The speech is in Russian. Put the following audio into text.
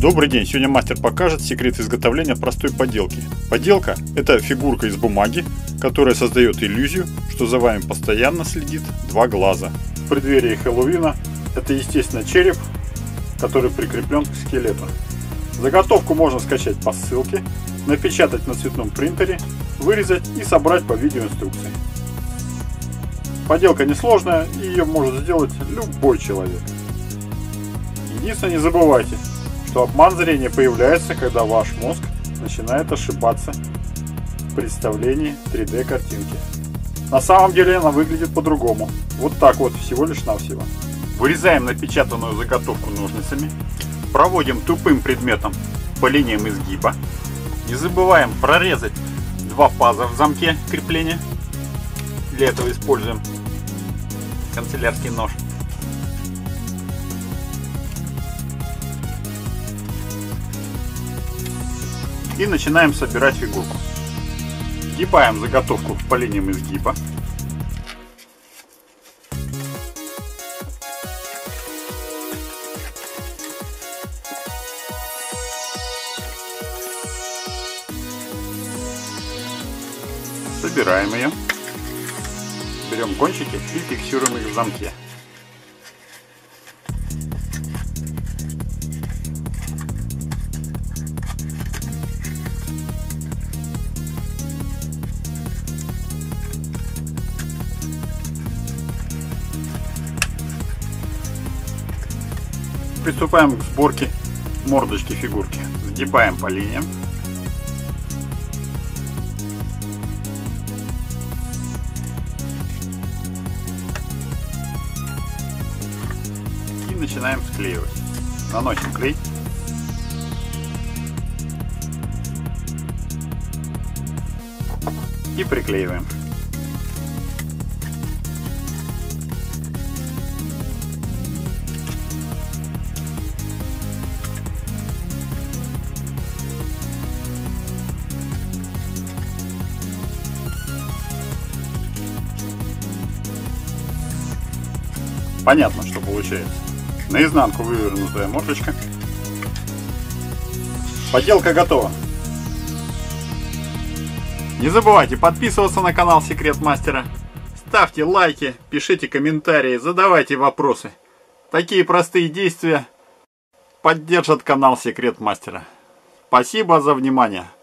Добрый день! Сегодня мастер покажет секрет изготовления простой поделки. Поделка – это фигурка из бумаги, которая создает иллюзию, что за вами постоянно следит два глаза. В преддверии Хэллоуина это, естественно, череп, который прикреплен к скелету. Заготовку можно скачать по ссылке, напечатать на цветном принтере, вырезать и собрать по видеоинструкции. Поделка несложная, и ее может сделать любой человек. Единственное, не забывайте, что обман зрения появляется, когда ваш мозг начинает ошибаться в представлении 3D картинки. На самом деле она выглядит по-другому. Вот так вот, всего лишь навсего. Вырезаем напечатанную заготовку ножницами. Проводим тупым предметом по линиям изгиба. Не забываем прорезать два паза в замке крепления. Для этого используем канцелярский нож. И начинаем собирать фигурку. Сгибаем заготовку по линиям изгиба. Собираем ее. Берем кончики и фиксируем их в замке. Приступаем к сборке мордочки фигурки. Сгибаем по линиям. И начинаем склеивать. Наносим клей. И приклеиваем. Понятно, что получается. Наизнанку вывернутая мордочка. Поделка готова. Не забывайте подписываться на канал Секрет Мастера. Ставьте лайки, пишите комментарии, задавайте вопросы. Такие простые действия поддержат канал Секрет Мастера. Спасибо за внимание.